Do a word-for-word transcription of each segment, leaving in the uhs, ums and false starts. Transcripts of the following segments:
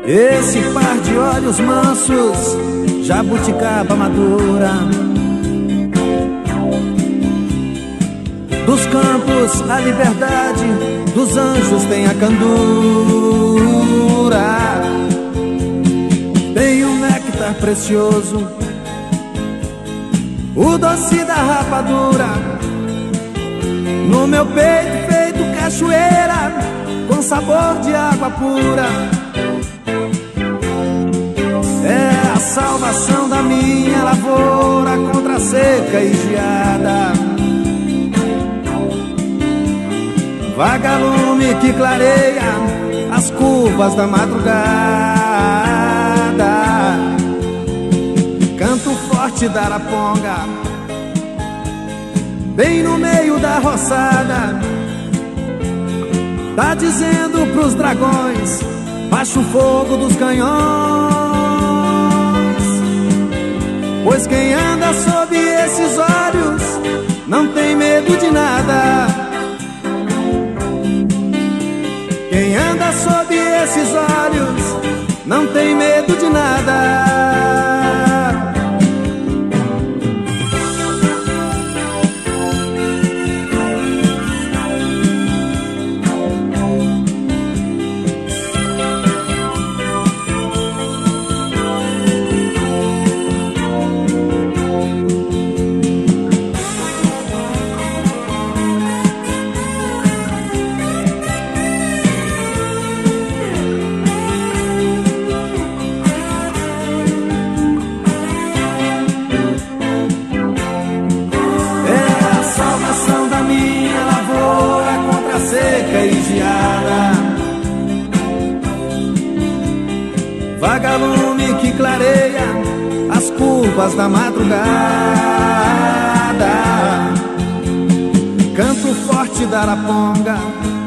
Esse par de olhos mansos, jabuticaba madura, dos campos a liberdade, dos anjos tem a candura. Tem um néctar precioso, o doce da rapadura, no meu peito feito cachoeira, com sabor de água pura. É a salvação da minha lavoura contra a seca e geada. Vagalume que clareia as curvas da madrugada. Canto forte da araponga, bem no meio da roçada. Tá dizendo pros dragões, baixa o fogo dos canhões. Pois quem anda sob esses olhos não tem medo de nada. Quem anda sob esses olhos não tem medo de nada. Vagalume que clareia as curvas da madrugada. Canto forte da araponga,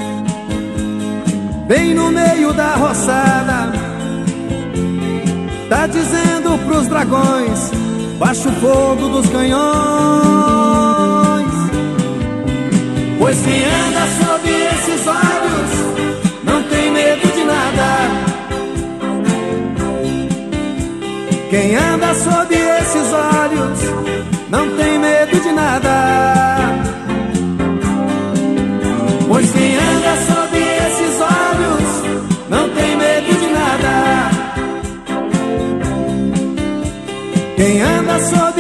bem no meio da roçada. Tá dizendo pros dragões, baixa o fogo dos canhões. Pois quem anda sob esses olhos não tem medo de nada. Quem anda sob esses olhos não tem medo de nada. Pois quem anda sob esses olhos não tem medo de nada. Quem anda sob